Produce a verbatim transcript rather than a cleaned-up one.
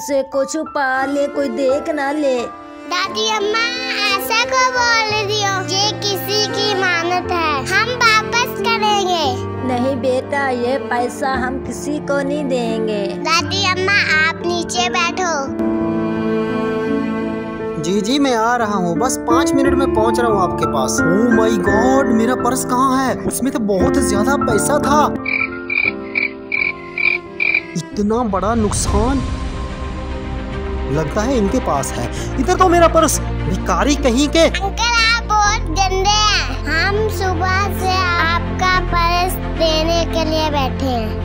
से को छुपा ले, कोई देख ना ले। दादी अम्मा ऐसा क्यों बोल रही हो? ये किसी की इमानत है, हम वापस करेंगे। नहीं बेटा, ये पैसा हम किसी को नहीं देंगे। दादी अम्मा आप नीचे बैठो। जी जी मैं आ रहा हूँ, बस पाँच मिनट में पहुँच रहा हूँ आपके पास। ओह माय गॉड, मेरा पर्स कहाँ है? उसमें तो बहुत ज्यादा पैसा था। इतना बड़ा नुकसान, लगता है इनके पास है। इधर तो मेरा पर्स, भिखारी कहीं के। अंकल आप बहुत गंदे हैं, हम सुबह से आपका पर्स देने के लिए बैठे हैं।